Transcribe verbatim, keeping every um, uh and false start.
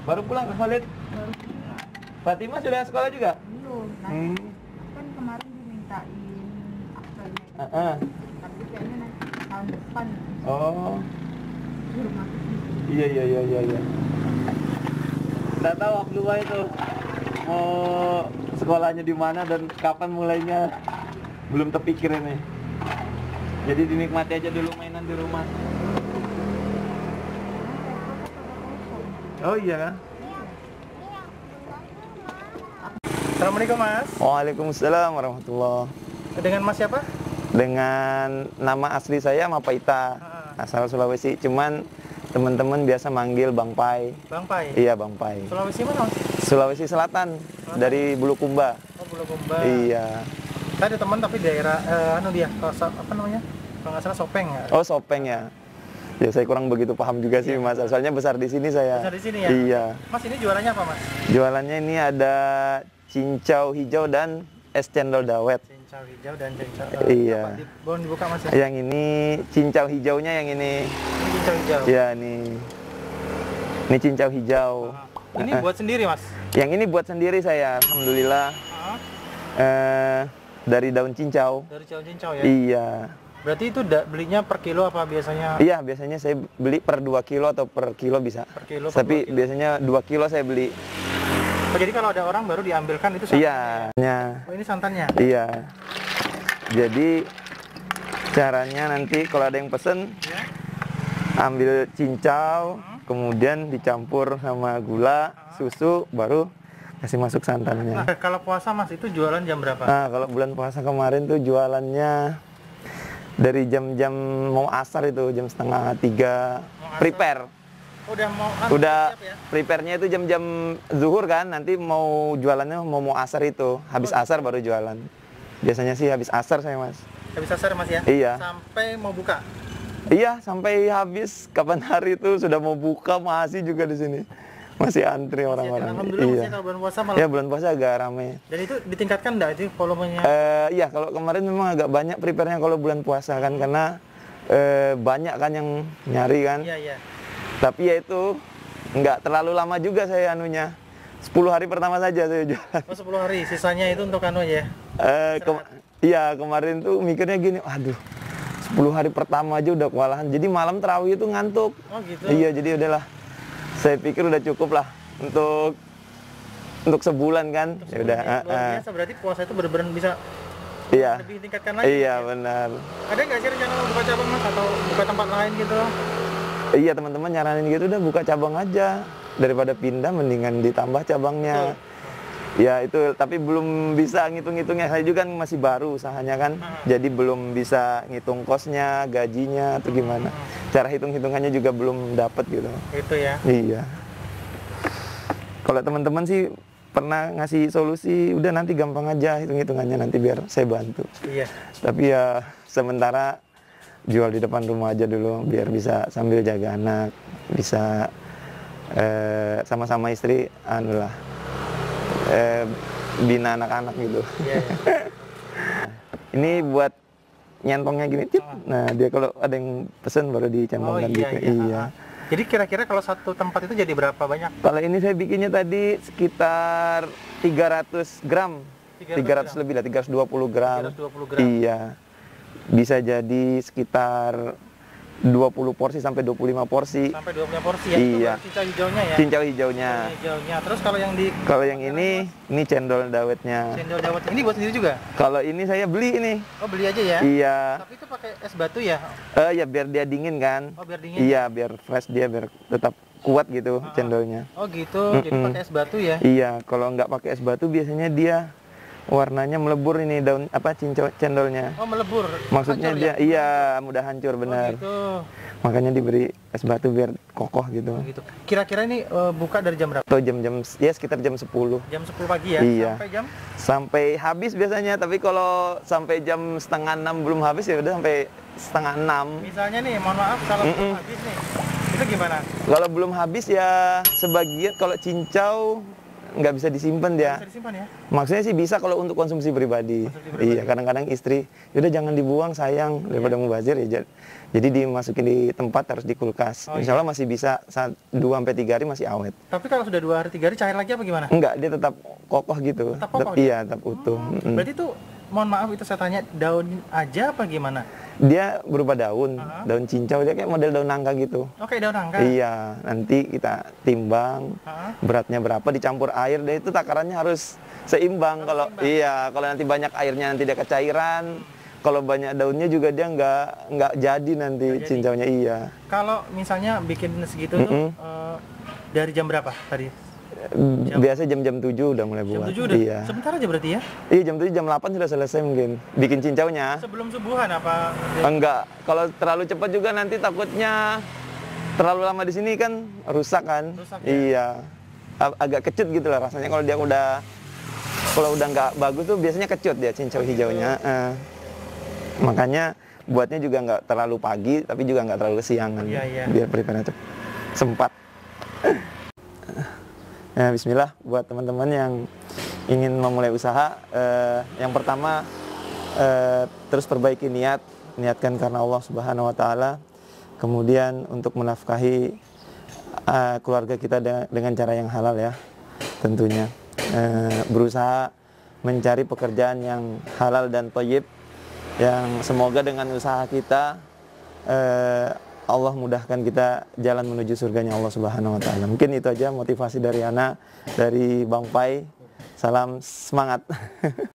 Baru pulang ke Khalid? Baru pulang. Fatima sudah sekolah juga? Belum. Nanti Hmm. kan kemarin dimintain aktelnya. Uh -uh. Tapi kayaknya nanti tahun depan. Oh. Di rumah aku. Iya iya iya iya iya. Nggak tahu Abdullah itu mau sekolahnya di mana dan kapan mulainya, belum terpikir ini. Jadi dinikmati aja dulu mainan di rumah. Oh iya kan? Assalamualaikum Mas. Waalaikumsalam warahmatullah. Dengan Mas siapa? Dengan nama asli saya Mapaita, asal Sulawesi. Cuman teman-teman biasa manggil Bang Pai. Bang Pai. Iya Bang Pai. Sulawesi mana Mas? Sulawesi Selatan, Selatan. dari Bulukumba. Oh Bulukumba. Iya. Saya ada teman tapi daerah eh, anu dia, kalau so- apa namanya? Kalau nggak salah Sopeng ya. Oh Sopeng ya. Ya saya kurang begitu paham juga sih Mas. Soalnya besar di sini saya. Besar di sini ya? Iya. Mas ini jualannya apa Mas? Jualannya ini ada cincau hijau dan es cendol dawet. Cincau hijau dan cincau. Iya. Apa? Di, boleh dibuka Mas ya? Yang ini cincau hijaunya yang ini. Ini cincau hijau. Ya nih. Ini cincau hijau. Ah. Ini Eh, buat sendiri Mas? Yang ini buat sendiri saya, alhamdulillah. Ah. Eh, dari daun cincau. Dari cincau cincau ya? Iya. Berarti itu da- belinya per kilo apa biasanya? Iya, biasanya saya beli per dua kilo atau per kilo bisa. Per kilo, per Tapi dua kilo. biasanya dua kilo saya beli. Oh, jadi kalau ada orang baru diambilkan itu santannya? Iya. Ya? nya- Oh, ini santannya? Iya. Jadi caranya nanti kalau ada yang pesen, Ya. ambil cincau, kemudian dicampur sama gula, susu, baru kasih masuk santannya. Nah, kalau puasa Mas itu jualan jam berapa? Nah, kalau bulan puasa kemarin tuh jualannya dari jam-jam mau asar itu, jam setengah tiga, Mau asar? prepare. Udah mau kan Udah siap ya? prepare-nya itu jam-jam zuhur kan, nanti mau jualannya mau mau asar itu, habis asar baru jualan. Biasanya sih habis asar saya Mas. Habis asar Mas ya? Iya. Sampai mau buka? Iya, sampai habis kapan hari itu sudah mau buka masih juga di sini. Masih antri orang-orang. Alhamdulillah Iya. Mas ya, kalau bulan puasa malah. Ya bulan puasa agak ramai. Dan itu ditingkatkan enggak itu volumenya? Eh, iya, kalau kemarin memang agak banyak prepare-nya kalau bulan puasa kan, karena eh, banyak kan yang nyari kan. Iya, iya. Tapi ya itu nggak terlalu lama juga saya anunya. sepuluh hari pertama saja saya jualan. Oh, sepuluh hari, sisanya itu untuk anu ya. Eh, ke- iya, kemarin tuh mikirnya gini, aduh, sepuluh hari pertama aja udah kewalahan. Jadi malam terawih itu ngantuk. Oh, gitu. Iya, jadi udahlah. Saya pikir udah cukup lah untuk untuk sebulan kan. Untuk Ya udah. sebelumnya, ah, luar ah. biasa berarti puasa itu benar-benar bisa Iya. lebih tingkatkan lagi. Iya, ya? benar. Ada nggak sih rencana mau buka cabang Mas atau buka tempat lain gitu? Iya, teman-teman nyaranin gitu udah buka cabang aja. Daripada pindah mendingan ditambah cabangnya. Ya itu, tapi belum bisa ngitung-ngitungnya. Saya juga kan masih baru usahanya kan. Jadi belum bisa ngitung kosnya, gajinya atau gimana. Cara hitung-hitungannya juga belum dapat gitu. Itu ya. Iya. Kalau teman-teman sih pernah ngasih solusi, udah nanti gampang aja hitung-hitungannya, nanti biar saya bantu. Iya. Tapi ya sementara jual di depan rumah aja dulu, biar bisa sambil jaga anak, bisa eh, sama-sama istri, anu lah, eh, bina anak-anak gitu. Iya, iya. Ini buat nyentongnya gini, cip. Nah dia kalau ada yang pesen baru Oh dicentongkan iya, gitu. iya. Iya. Jadi kira-kira kalau satu tempat itu jadi berapa banyak? Kalau ini saya bikinnya tadi sekitar tiga ratus gram. tiga ratus lebih lah, tiga ratus dua puluh gram. tiga ratus dua puluh gram. Iya. Bisa jadi sekitar dua puluh porsi sampai dua puluh lima porsi. Sampai dua puluh lima porsi ya. Iya. Itu cincau hijaunya ya. Cincau hijaunya. Cincau hijaunya. Terus kalau yang di Kalau yang ini, ini cendol dawetnya. cendol dawet ini buat sendiri juga? Kalau ini saya beli ini. Oh, beli aja ya? Iya. Tapi itu pakai es batu ya? Eh ya biar dia dingin kan. Oh, biar dingin. Iya, biar fresh dia, biar tetap kuat gitu cendolnya. Oh, gitu. Jadi Mm-mm. pakai es batu ya? Iya, kalau nggak pakai es batu biasanya dia warnanya melebur ini daun apa cincau cendolnya. Oh, melebur. Maksudnya Hancur dia ya? iya mudah hancur benar. Oh, gitu. Makanya diberi es batu biar kokoh gitu. Oh, gitu. Kira-kira ini eh, buka dari jam berapa? Atau jam-jam ya sekitar jam sepuluh. Jam sepuluh pagi ya? Iya. Sampai jam? Sampai habis biasanya, tapi kalau sampai jam setengah enam belum habis ya udah sampai setengah enam. Misalnya nih, mohon maaf kalau Mm-mm. belum habis nih. Itu gimana? Kalau belum habis ya sebagian, kalau cincau nggak bisa disimpan dia. Bisa disimpan ya? Maksudnya sih bisa kalau untuk konsumsi pribadi. Konsumsi pribadi. Iya, kadang-kadang istri, udah jangan dibuang sayang daripada mubazir ya. Jad- Jadi dimasukin di tempat harus di kulkas. Oh, Insya Allah masih bisa saat dua sampai tiga hari masih awet. Tapi kalau sudah dua hari tiga hari cair lagi apa gimana? Enggak, dia tetap kokoh gitu. Tetap kokoh Iya, tetap utuh. Mm-mm. Berarti tuh, mohon maaf itu saya tanya, daun aja apa gimana? Dia berupa daun, Aha. daun cincau, dia kayak model daun nangka gitu. Oke, daun nangka. Iya, nanti kita timbang Aha. beratnya berapa, dicampur air, dan itu takarannya harus seimbang. Kalau iya, kalau nanti banyak airnya nanti dia kecairan. Kalau banyak daunnya juga dia nggak nggak jadi nanti Nggak jadi. cincaunya. Iya. Kalau misalnya bikin segitu Mm-mm. tuh eh, dari jam berapa tadi? Biasa jam-jam tujuh udah mulai Jam buat. tujuh udah? Iya. Sebentar aja berarti ya? Iya, jam tujuh jam delapan sudah selesai mungkin bikin cincaunya. Sebelum subuhan apa? Enggak, kalau terlalu cepat juga nanti takutnya terlalu lama di sini kan rusak kan. Rusak, ya? Iya. A- Agak kecut gitu lah rasanya kalau dia udah kalau udah nggak bagus tuh biasanya kecut dia cincau hijaunya. Eh. Makanya buatnya juga nggak terlalu pagi tapi juga nggak terlalu siang kan. Iya, iya. Biar prepare cepet sempat. Ya, bismillah buat teman-teman yang ingin memulai usaha. Eh, yang pertama eh, terus perbaiki niat, niatkan karena Allah Subhanahu Wa Taala. Kemudian untuk menafkahi eh, keluarga kita de- dengan cara yang halal ya, tentunya. Eh, berusaha mencari pekerjaan yang halal dan thayyib, yang semoga dengan usaha kita eh, Allah mudahkan kita jalan menuju surganya Allah Subhanahu Wa Taala. Mungkin itu aja motivasi dari Ana, dari Bang Pai. Salam semangat.